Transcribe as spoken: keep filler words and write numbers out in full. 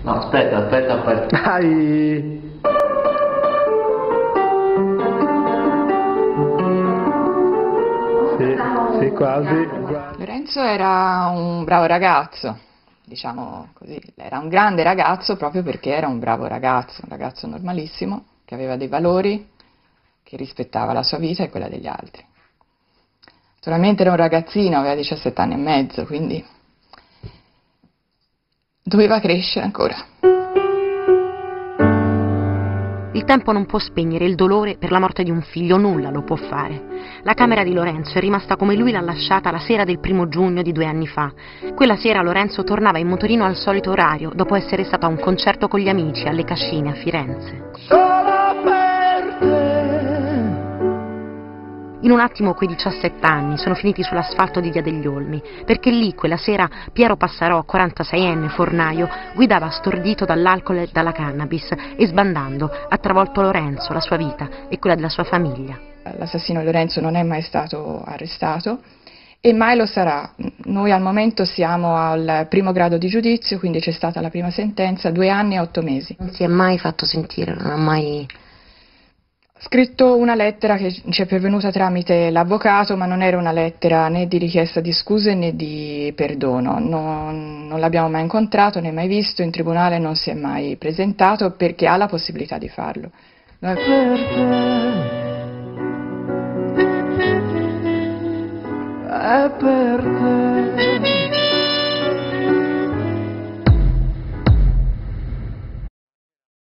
No, aspetta, aspetta, aspetta. Dai! Sì, sì, quasi. Lorenzo era un bravo ragazzo, diciamo così, era un grande ragazzo proprio perché era un bravo ragazzo, un ragazzo normalissimo, che aveva dei valori, che rispettava la sua vita e quella degli altri. Naturalmente era un ragazzino, aveva diciassette anni e mezzo, quindi doveva crescere ancora. Il tempo non può spegnere il dolore per la morte di un figlio, nulla lo può fare. La camera di Lorenzo è rimasta come lui l'ha lasciata la sera del primo giugno di due anni fa. Quella sera Lorenzo tornava in motorino al solito orario, dopo essere stato a un concerto con gli amici alle Cascine a Firenze. Solo per te. In un attimo quei diciassette anni sono finiti sull'asfalto di Via degli Olmi, perché lì quella sera Piero Passarò, quarantaseienne fornaio, guidava stordito dall'alcol e dalla cannabis e sbandando ha travolto Lorenzo, la sua vita e quella della sua famiglia. L'assassino Lorenzo non è mai stato arrestato e mai lo sarà. Noi al momento siamo al primo grado di giudizio, quindi c'è stata la prima sentenza, due anni e otto mesi. Non si è mai fatto sentire, non ha mai... scritto una lettera che ci è pervenuta tramite l'avvocato, ma non era una lettera né di richiesta di scuse né di perdono. Non, non l'abbiamo mai incontrato né mai visto, in tribunale non si è mai presentato perché ha la possibilità di farlo. Noi... Per te. È per te.